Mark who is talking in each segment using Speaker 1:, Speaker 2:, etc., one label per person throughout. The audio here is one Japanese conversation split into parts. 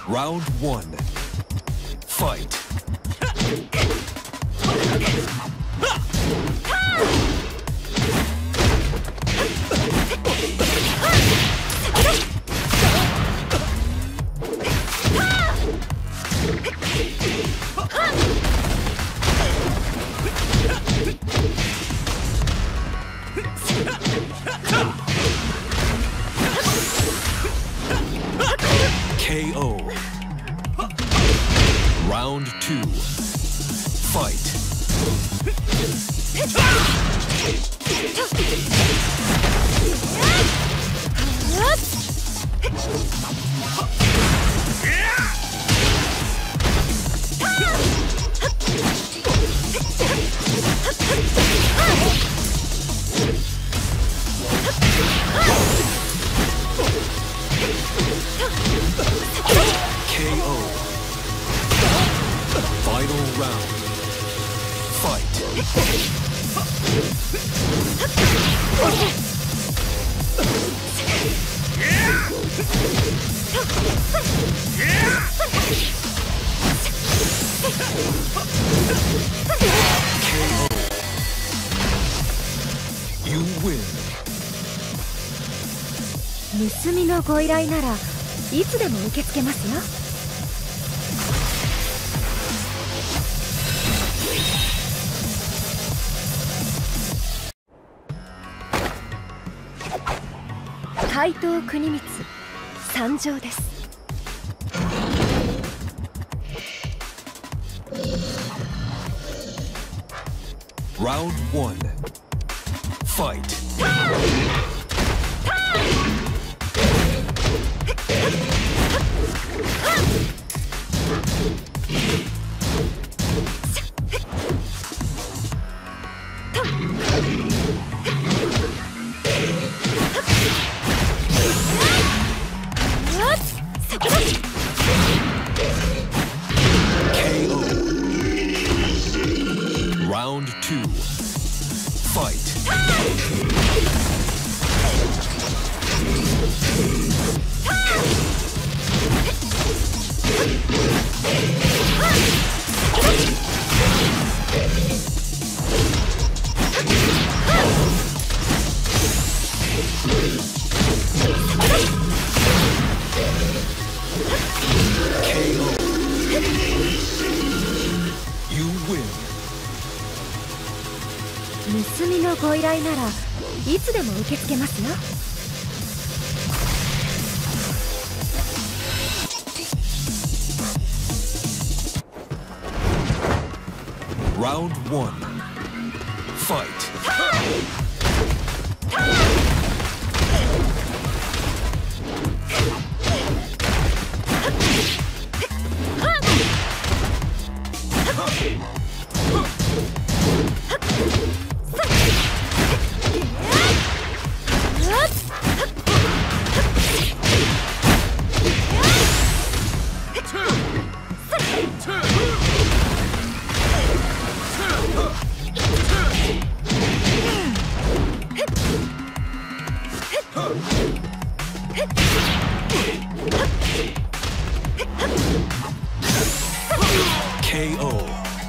Speaker 1: Round one. Fight. KO. Round two. Fight. KO. Final round. Fight. KO. You win.
Speaker 2: 盗みのご依頼ならいつでも受け付けますよ。怪盗国光参上です。
Speaker 1: Round one. Fight. KO. Round two. Fight. KO. You win.
Speaker 2: 盗みのご依頼ならいつでも受け付けますよ。
Speaker 1: Round one. Fight. KO.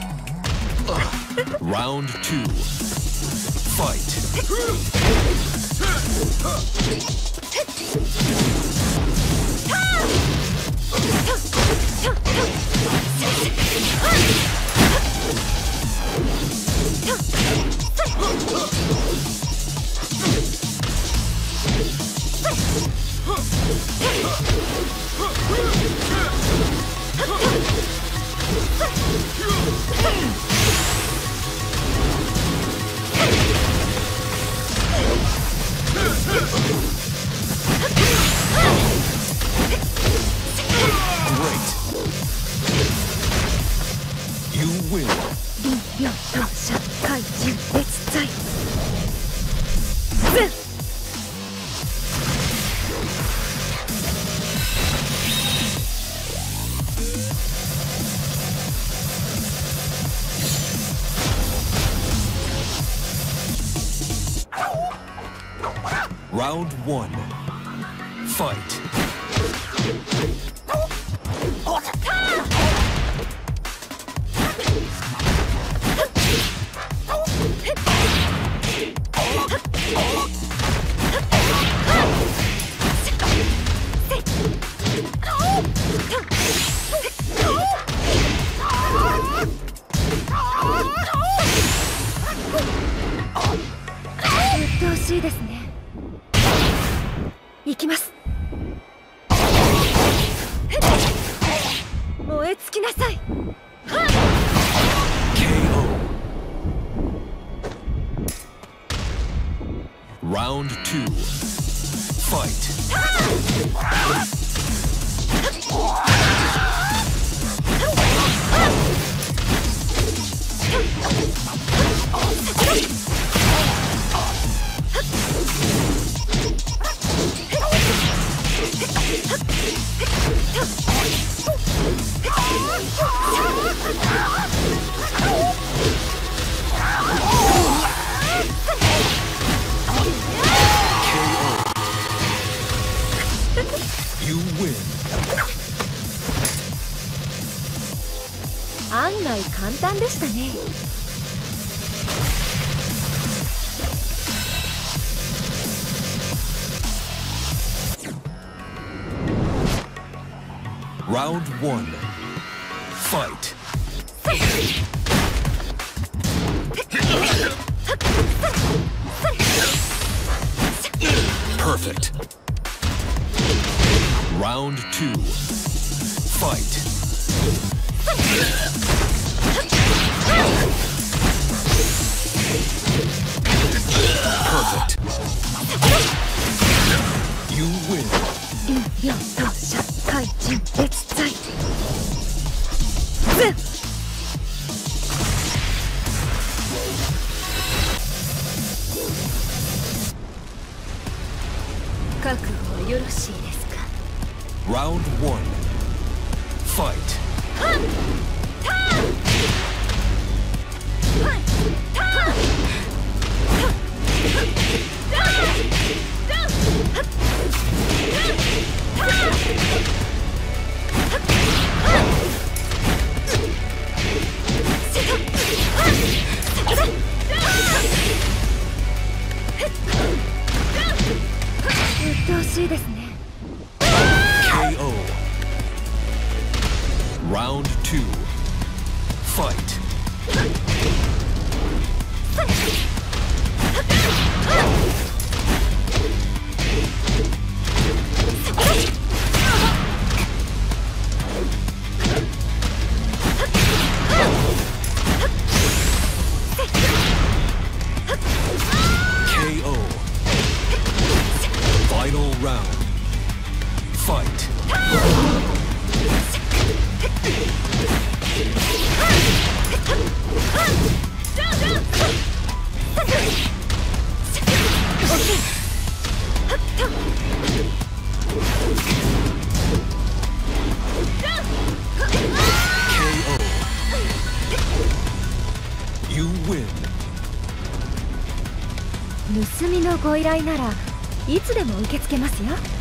Speaker 1: Round two. Fight. Great. You win.
Speaker 2: 林業当社怪人別罪。
Speaker 1: Round one. Fight.
Speaker 2: しいですね。行きます。燃え尽きなさい。
Speaker 1: KO. Round 2. Fight. You win.
Speaker 2: 案外簡単でしたね。
Speaker 1: Round 1. Fight. Perfect. Round 2. Fight. Perfect. You win.
Speaker 2: 竜病当社怪人別在。覚悟はよろしいですか。
Speaker 1: Round 1. Fight.
Speaker 2: 鬱陶しいですね。
Speaker 1: KO. Round 2. Fight. KO. Final round. Fight. KO. You win.
Speaker 2: 盗みのご依頼ならいつでも受け付けますよ。